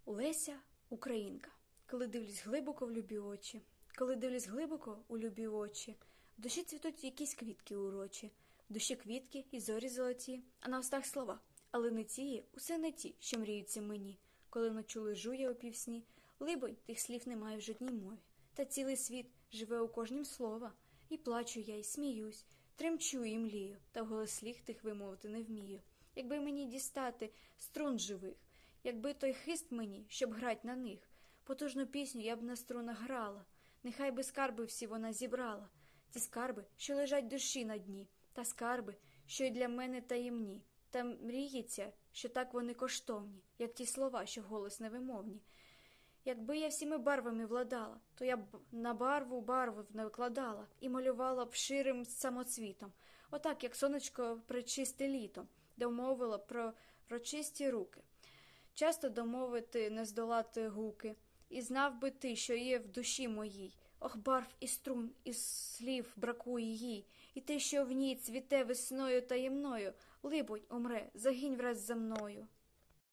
Леся Українка. Коли дивлюсь глибоко в любі очі, коли дивлюсь глибоко у любі очі, в душі цвітуть якісь квітки урочі, в душі квітки і зорі золоті, а на устах слова. Але не ті, усе не ті, що мріються мені, коли вночі лежу я у півсні, либонь, тих слів немає в жодній мові. Та цілий світ живе у кожнім слова, і плачу я, і сміюсь, тремчу і млію, та вголос слів тих вимовити не вмію. Якби мені дістати струн живих, якби той хист мені, щоб грать на них, потужну пісню я б на струнах грала, нехай би скарби всі вона зібрала, ті скарби, що лежать душі на дні, та скарби, що й для мене таємні, та мріється, що так вони коштовні, як ті слова, що вголос невимовні. Якби я всіми барвами владала, то я б на барву накладала і малювала б ширим самоцвітом, отак, як сонечко пречисте літом, домовила про чисті руки. Часто домовити не здолати гуки, і знав би ти, що є в душі моїй. Ох, барв і струн, і слів бракує їй, і те, що в ній цвіте весною таємною, либонь, умре, загинь враз за мною.